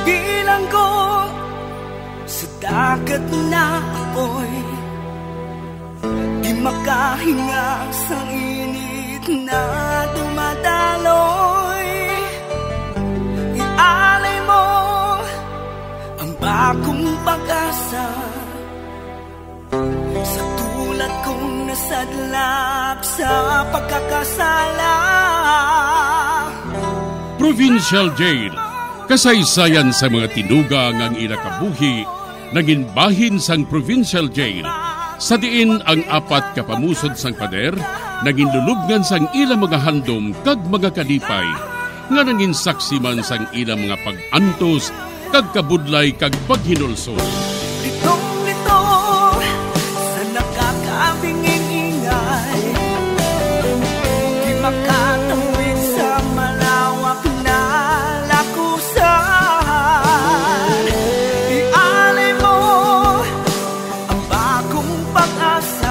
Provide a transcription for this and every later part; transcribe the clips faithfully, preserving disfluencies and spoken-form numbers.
Bilanggo sa dagat na apoy, di makahinga sa init na dumadaloy. Ialay mo ang bagong pag-asa sa tulad kong nasadlap sa pagkakasala. Provincial Jail, kasaysayan sa mga tinugang ang inakabuhi, naging bahin sang Provincial Jail. Sa diin ang apat kapamusod sang pader, naging lulubngan sang ilang mga handom kag mga kalipay, nga naging saksi man sang ilang mga pag-antos, kag kabudlay kag paghinulsol. Litong-lito sa nakakabinging ingay, di makatawid sa malawak na lakusan. Ialay mo ang bagong pag-asa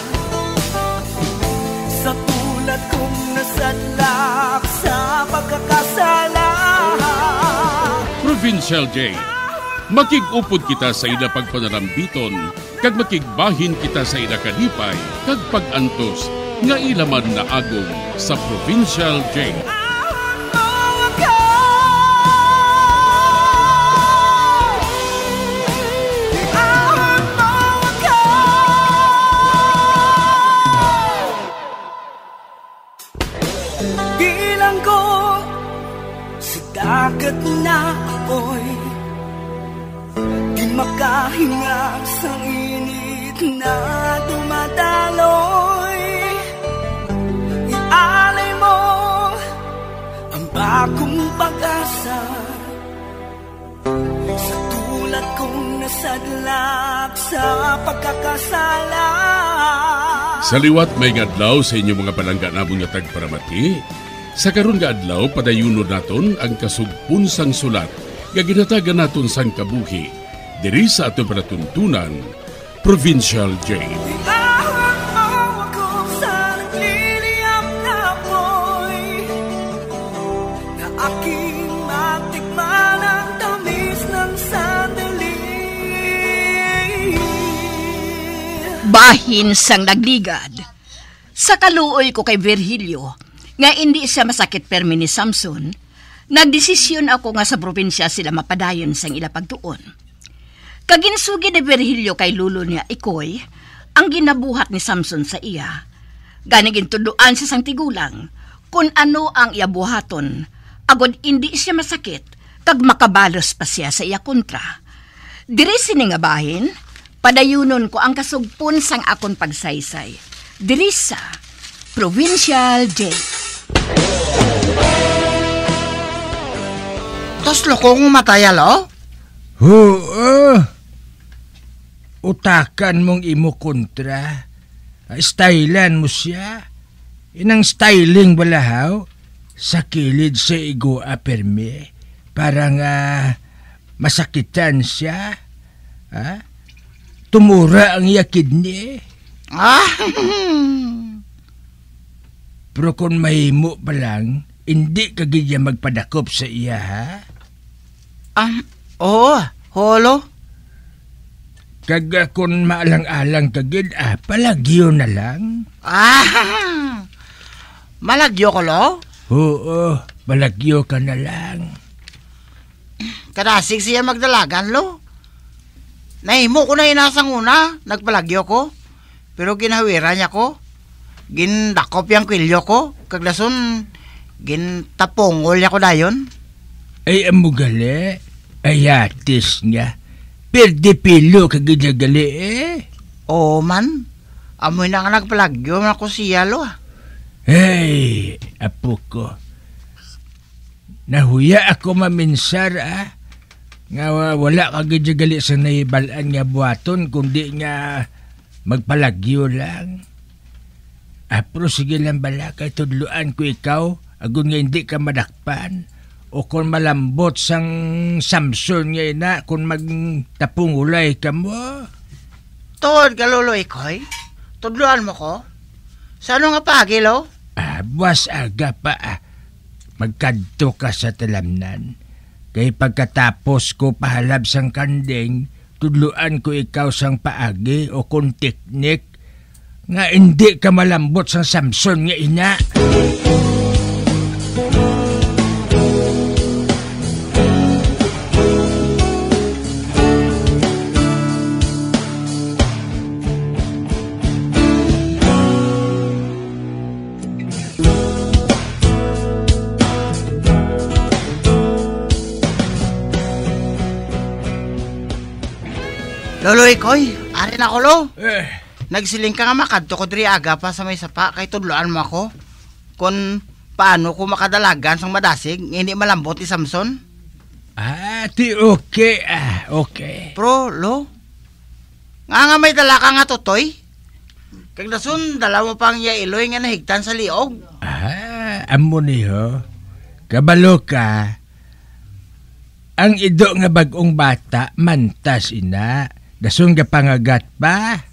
sa tulad kong nasadlak sa pagkakasala. Provincial Jail, makig-upod kita sa ila pagpanarambiton, kag makigbahin kita sa ila kalipay, kag pag-antos, nga ilaman na agong sa Provincial Jail. Bilanggo sa dagat na apoy, di makahinga sa init na dumadaloy. Ialay mo ang bagong pag-asa sa tulad kong nasadlak sa pagkakasala. Sa liwat may ngadlaw sa inyong mga palangga namong nga tagparamati. Sa karon nga adlaw padayunon naton ang kasugpon sang sulat nga ginatagan naton sang kabuhi diri sa atong panatuntunan, Provincial Jail. Iahon mo ako sa nagliliyap na apoy, na aking matikman ang tamis ng sandali. Bahin sang nagligad. Sa kaluoy ko kay Virgilio, nga hindi siya masakit permi ni Samson, nagdesisyon ako nga sa probinsya sila mapadayon sang ila pagtuon. Kaginsugi ni Virgilio kay lulo niya Ikoy, ang ginabuhat ni Samson sa iya. Ganigin tuduan siya sang tigulang, kung ano ang iya buhaton, agod hindi siya masakit, kag makabalos pa siya sa iya kontra. Diri sini nga bahin, padayunon ko ang kasugpon sang akon pagsaysay. Diri sa Provincial Jail. Tos lokong mataya lo? Oo. Utakan mong imo kontra. Stylan mo siya. Inang styling balahaw sa kilid sa igo aperme para nga masakitan siya. Ha? Tumura ang yakid niya. Ah. Pero kung mahimo pa lang, hindi ka gidya magpadakop sa iya, ha? Ah, oo, holo. Kaga kung maalang-alang kagid, ah, palagyo na lang. Ah, malagyo ko, lo? Oo, palagyo ka na lang. Kadasig siya magdalagan, lo. Nahimo ko na inasang una, nagpalagyo ko. Pero ginawira niya ko. Gindakop yung kwilyo ko. Kaglason, gintapongol niya ko dayon. Ay, amo gali. Ayatis niya. Perdipilo kagidagali eh. Oo man. Amoy na nga nagpalagyo na ko siya lo ah. Hey, apo ko. Nahuya ako maminsar ah. Nga wala kagidagali sa naibalaan nga buhaton kundi nga magpalagyo lang. Apro sige lang bala kay tudluan ko ikaw agun nga hindi ka madakpan o kung malambot sang Samson nga ina kung magtapungulay ka mo. Tuod ka lolo ikoy? Tudluan mo ko? Sano nga pagilo? Ah, buwas aga pa ah. Magkadto ka sa talamnan. Kay pagkatapos ko pahalab sang kandeng, tudluan ko ikaw sang paagi o kung teknik nga hindi ka malambot sang Samson nga ina. Lolo Ikoy, ari na ko lo. Eh, Nagsiling ka nga makadto ko diri aga pa sa may sapa kay tudloan mo ako. Kung paano ko makadalagan sang madasig, hindi malambot ni Samson. ah, ti okay, ah, okay. Pro, lo? Nga nga may dala ka nga tutoy. Kag dasun, dala mo pang yailoy nga nahigtan sa liog. Ah, amo niyo. Kabalo ka. Ang ido nga bagong bata, mantas ina. Dasun ka pangagat pa.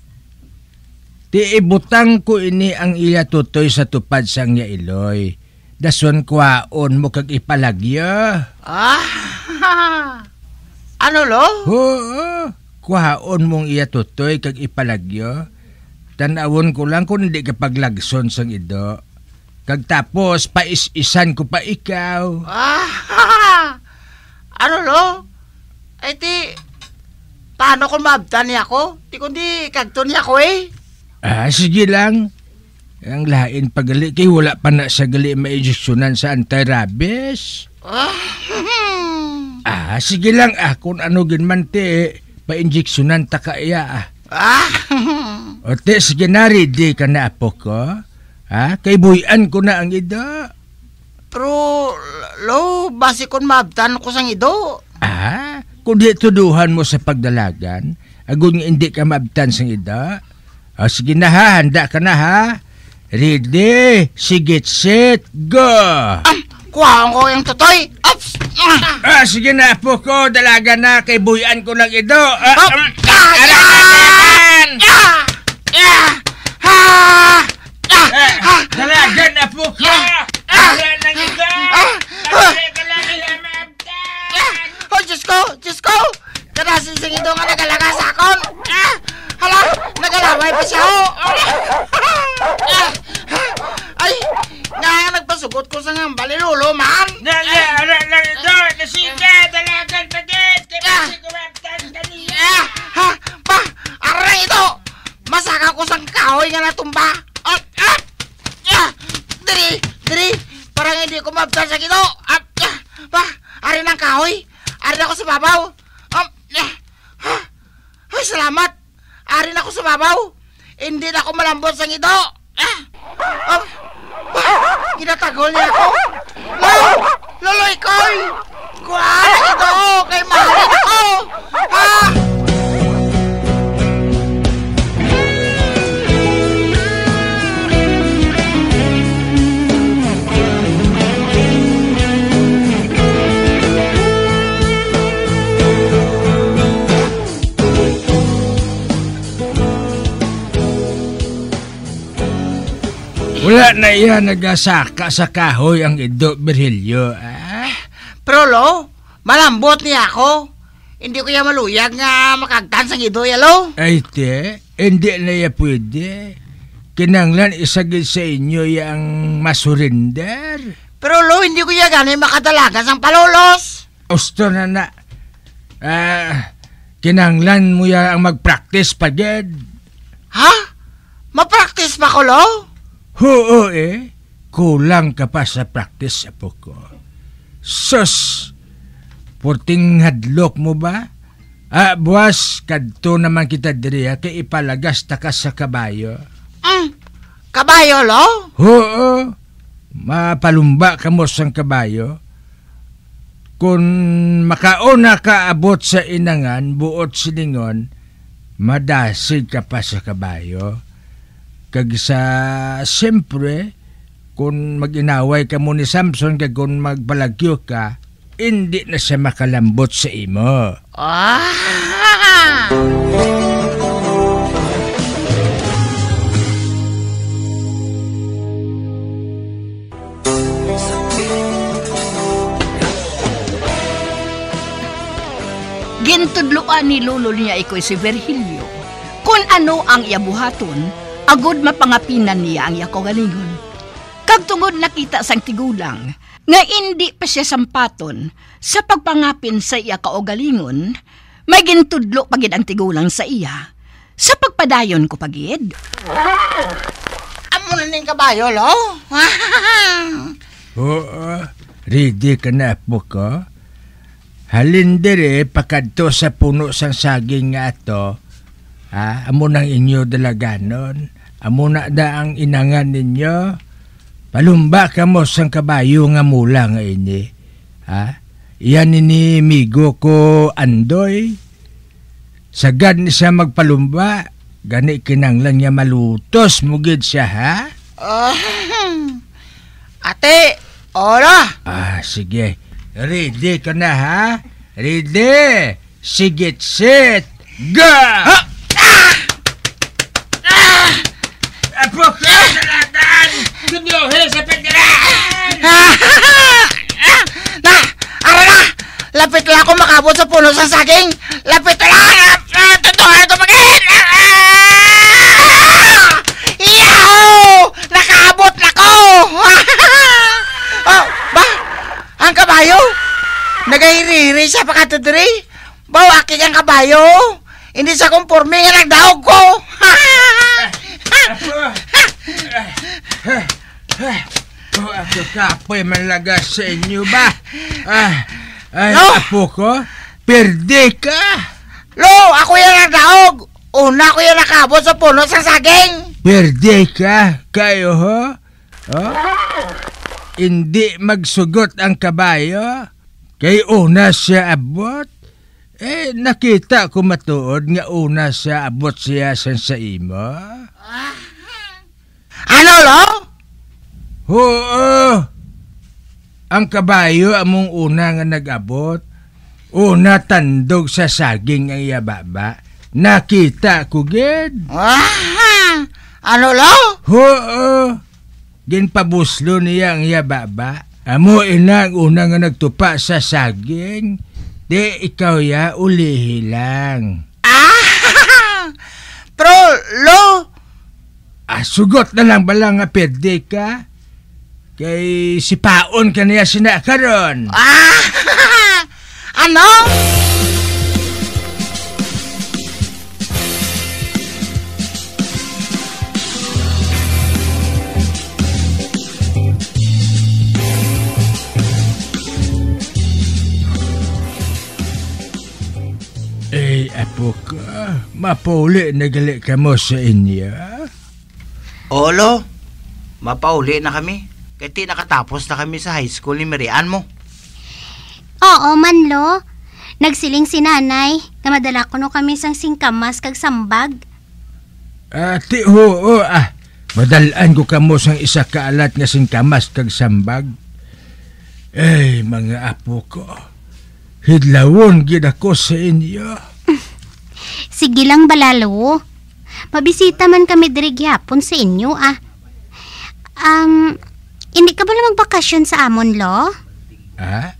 Ti ibutang ko ini ang iya tutoy sa tupad sang yailoy. Dasun kwaon mo kag ipalagyo. Ah, ano lo? Oo, kwaon mong iya tutoy kag ipalagyo. Tanawon ko lang kung hindi ka paglagson sang ido. Kag tapos, pais-isan ko pa ikaw. Ah, ano lo? Ay ti, paano kung maabtan niya ako? Ti kundi kagto niya ako eh. Ah, sige lang. Ang lain pagali kay wala pa na sa gali ma-injeksyonan sa anti-rabies. Ah, Ah, sige lang ah, kung ano ginman ti, pa-injeksyonan ta kaya ah. ah, O te, sige na, ready ka na apo ko. Ha? Kay buyan ko na ang ido. pero lo, basi kung maabtan ko sang ido. Ah, kung di tuduhan mo sa pagdalagan, agun nga hindi ka maabtan sang ido. O sige na ha, handa ka na ha. Ready, sige, set, go! Ah, kuhaan ko yung tutoy. Ups! Ah, Ah, sige na po ko, dalaga na, kay buyan ko ng ido. Ah, Up! um, Ah! Aragan! ah, ah, ah, Ah, dalaga na po ko! Ara ng ido! Dalaga ka lang nila maabtan! ah. Oh, Diyos ko, Diyos ko! Kanasin sing ido nga nagalaga sa akon. Ah, hala, nagalaway pa siya ho. Ah, ay, nga nagpasugot ko sa nga balilulo, man. Dalaga ng ido! Nasika, dalagan pa din! Kaya Ah! kasi kumabtan kanina! Ah, ha, pa, aray ito! Masaka ko sang kahoy nga natumba. Ah, ah, ah, diri, diri, parang hindi ko mabtan sa gito. Ah, ah, pa, aray ng kahoy. Aray na ako sa babaw. Um, ah, ah, ay, salamat. Aray na ako sa babaw. Hindi na ako malambot sa gito. Ah, um, pa, ginatagol niya ako. No, loloy koy. Kuha na ito, kay mahalin ako. Ah! Wala na iya nagasaka sa kahoy ang ido, Virgilio. Ah? Pero lo, malambot niya ako. Hindi ko ya maluyag nga makagtan sa gido ya lo. Ay te, hindi na iya pwede. Kinanglan isagid sa inyo yang masurinder. Pero lo, hindi ko ya gani makadalagan sang palolos. Gusto na na. Ah, kinanglan mo ya ang mag-practice pa dyan. Ha? Ma-practice pa ko lo? Oo eh, kulang ka pa sa practice sa ko. Sus, puting hadlok mo ba? Ah, buwas, kadto naman kita diri kay ipalagas ta ka sa kabayo. Mm, kabayo lo? Oo, mapalumba ka mo sang kabayo. Kung makauna ka abot sa inangan, buot siningon, madasig ka pa sa kabayo. Kag sa, siyempre, kung mag-inaway ka mo ni Samson, kag kung magpalagyo ka, hindi na siya makalambot sa imo. Ah! Gintudloan ni lolo niya iko'y si Virgilio. Kung ano ang iyabuhaton, agud mapangapinan niya ang iya kaugalingon. Kag tungod nakita sang tigulang, nga hindi pa siya sampaton sa pagpangapin sa iya kaugalingon, may gintudlo pagid ang tigulang sa iya. Sa pagpadayon ko pagid. Amo na ning kabayo, lo? Oo, ready ka na po ko? Halin dire pakadto sa puno sang saging nga ato. Ha, amo nang inyo dalaganon. Amo na da ang inangan ninyo. Palumba ka mo sang kabayo nga mula nga ini. Ha? Iyan ni migo ko Andoy. Sagad ni siya magpalumba, gani kinanglan niya malutos, mugid siya, ha? Uh, ate, ora! Ah, sige. Ready ka na, ha? Ready! Sige, sit! Go! Ha? Ah! Ah! Apo ka, salatan! Kunyuhin sa pagdaraan! Na! Ara na! Lapit lang ako makabot sa puno sa saging! Lapit lang! Totoo ito magiging! Yahoo! Nakaabot na ko! Oh, ba? Ang kabayo? Nagahiri-hiri siya pakatudri? Bawa aking ang kabayo? Hindi sa kumporme nga nagdaog ko! Oh, ako kapoy malagas sa inyo ba? Ah, ay, no! Apo ko, perde ka! Lo, ako yan nagdaog! Una ko yan nakabot sa puno sa saging! Perde ka, kayo ho? Oh? Hindi magsugot ang kabayo? Kay una siya abot? Eh, nakita ko matuod nga una siya abot siya sa sa imo? Ano, lo? Oo! Ang kabayo among una nga nag-abot. Una tandog sa saging ang iyababa. Nakita ko, gid. Ah, ano, lo? Oo! Ginpabuslo niya ang iyababa. Amo ina ang una nga nagtupa sa saging. Di ikaw ya ulihi lang. Ah! Pero, lo? Ah, sugot na lang bala nga perde ka? Kay sipaon ka niya sinakaron. Ah! Ano? Eh, apo ka, mapauli na gali ka mo sa inyo. Olo, mapauli na kami. Kaya nakatapos na kami sa high school ni Marian mo. Oo, manlo. Nagsiling si nanay. Namadala ko no kami sang singkamas kag sambag. Ati, oo, ah. Madalaan ko kamo sang isa kaalat nga singkamas kag sambag. Eh, mga apo ko. Hidlawon gid ako sa inyo. Sige lang balalo. Mabisita man kami diri gyapon sa inyo ah. Um, hindi ka ba lang magbakasyon sa amon, lo? Ah?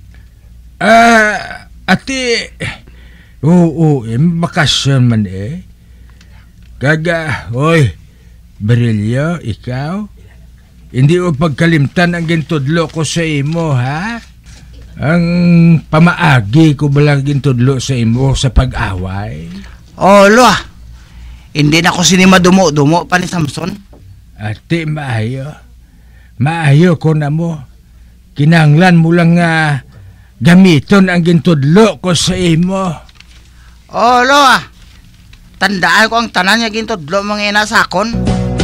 Ah, ati, oo, eh, bakasyon man eh. Kaga, oy, Berilio, ikaw, hindi o pagkalimtan ang gintudlo ko sa imo, ha? Ang pamaagi ko balang gintudlo sa imo sa pag-away. Olo, ah. Hindi na ko sinima-dumo-dumo pa ni Samson. Ati, maayo. Maayo ko na mo. Kinanglan mo lang nga gamiton ang gintudlo ko sa imo. Olo, ah. Tandaan ko ang tanan niya gintudlo mga inasakon.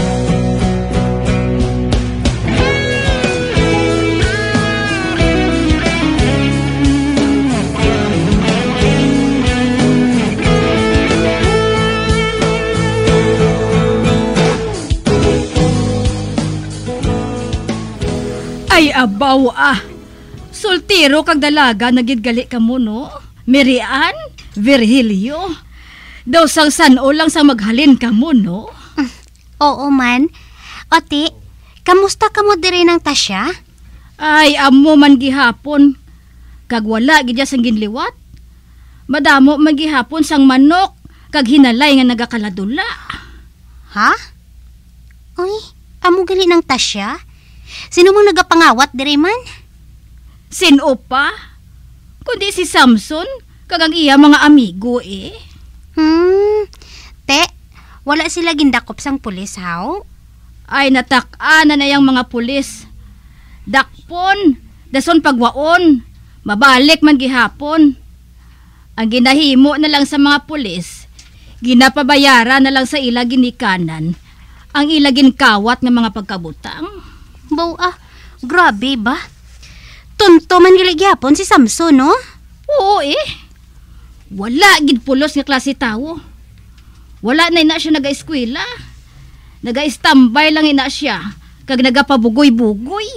Ay, abaw ah. Soltero kag dalaga nagidgali ka mo, no? Marian? Virgilio? Daw sang sano lang sa maghalin ka mo, no? Oo man. Oti, kamusta ka mo diri ng Tasya? Ay, amo man gihapon. Kag wala gidya sang ginliwat. Madamo magihapon sang manok kag hinalay nga nagakaladula. Ha? Uy, amo gali ng Tasya? Sino mong nagapangawat dire man? Sino pa? Kundi si Samson kag ang iya mga amigo eh. Hmm, te, wala sila gindakop sang pulis, haw? Ay natak-ana na yung mga pulis. Dakpon, dason pagwaon, mabalik man gihapon. Ang ginahimo na lang sa mga pulis, ginapabayaran na lang sa ila ginikanan ang ila ginkawat nga mga pagkabutang. Baw ah, grabe ba? Tunto man giligapon si Samson, no? Oo eh. Wala gid pulos nga klase tawo. Wala na ina siya naga-eskwela. Naga-istambay lang ina siya kag nagapabugoy-bugoy.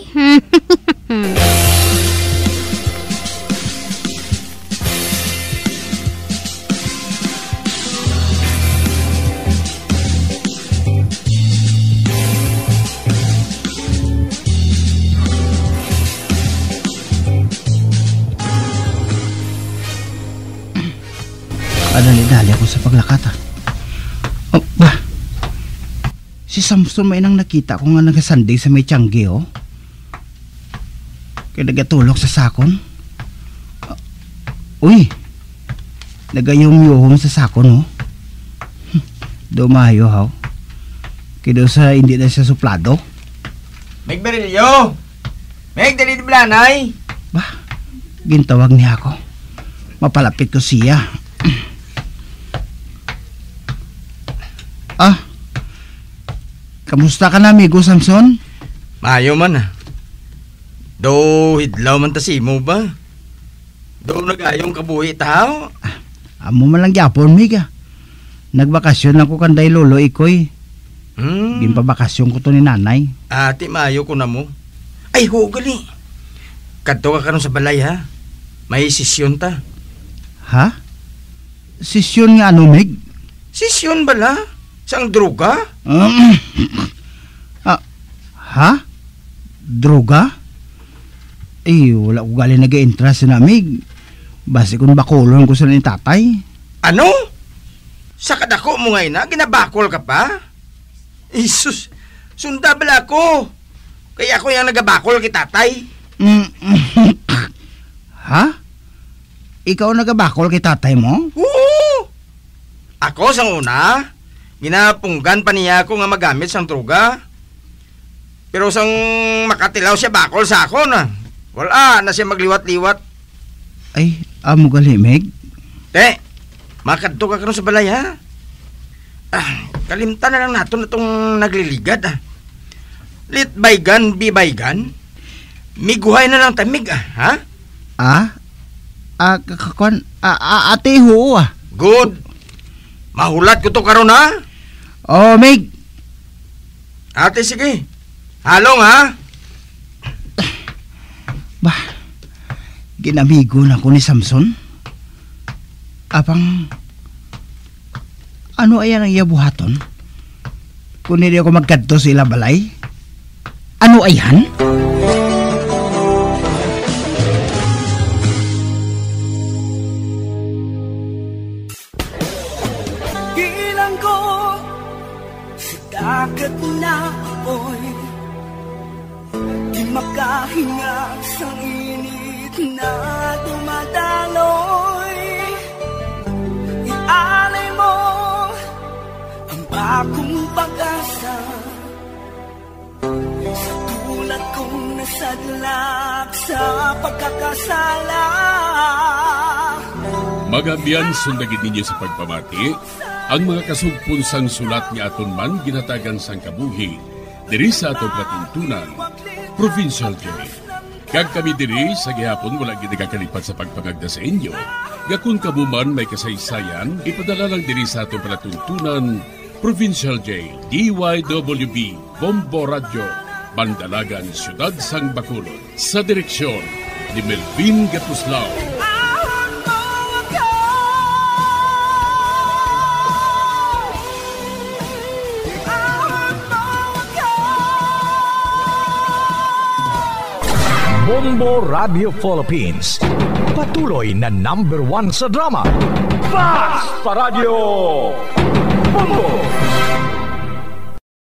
Dali-dali ako sa paglakata. Oh, ba? Si Samson may nang nakita ko nga nagasandig sa may tiyanggi, oh. Kaya nagatulog sa sakon. Uh, uy, nagayong-yuhom sa sakon, oh. Hm, dumayo, haw. Kaya sa hindi na siya suplado. Meg Berilio! Meg, dali di blanay! Ba, gintawag niya ako. Mapalapit ko siya. Ah, kamusta ka na, amigo Samson? Mayo man ah. Do hidlaw man ta simo ba? Do nagayong kabuhi tao? Ah, amo man lang gyapon, miga. Nagbakasyon ako kanday lolo ikoy. Hmm. Ginpabakasyon ko to ni nanay. Ati, mayo ko na mo. Ay, hugali. Kadto ka karon sa balay ha. May sisyon ta. Ha? Sisyon nga ano, Mig? Sisyon bala? Sang droga? Um, ah, ha? Droga? Eh, wala ko gali nag-interest na, Mig. Basi kung bakulon ko sa ni tatay. Ano? Sa kadako mo ngayon na, ginabakol ka pa? Isus, sunda bala ko. Kaya ako yung nagabakol kay tatay. Mm, ha? Ikaw nagabakol kay tatay mo? Oo! Ako sang una, ginapunggan pa niya ako nga magamit sang droga. Pero sang makatilaw siya bakol sa ako na. Wala na siya magliwat-liwat. Ay, amo gali, Meg. Te, makadto ka karon sa balay ha. Ah, kalimtan na lang nato na itong nagliligad ah. Lit baygan, bi baygan. Miguhay na lang tamig ah, ha? Ah? Ah, kakakwan, ah, ah, ate ho ah. Good. Mahulat ko to karon ha. Oh, Meg. Ate, sige. Halong ha. Bah, ginamigo na ko ni Samson. Apang, ano ayan ang iyabuhaton? Kung hindi ako magkadto sa ila balay? Ano ayan? Bilang ko sa dagat na apoy, di makahinga sa init na dumadaloy. Ialay mo ang bagong pag-asa sa tulad kong nasadlak sa pagkakasala. Magabian sundagin ninyo sa pagpamati ang mga kasugpon sang sulat ni aton man ginatagan sang kabuhi diri sa atong katuntunan, Provincial Joy. Kag kami diri sa gihapon wala gid nagakalipat sa pagpangagda sa inyo. Gakun kabuman may kasaysayan, ipadala lang diri sa atong palatuntunan, Provincial J, D Y W B, Bombo Radio, Bandalagan, Siyudad Sang Bacolod. Sa direksyon ni Melvin Gatuslao. Bombo Radio Philippines. patuloy na number one sa drama. Fast Paradyo Bongo!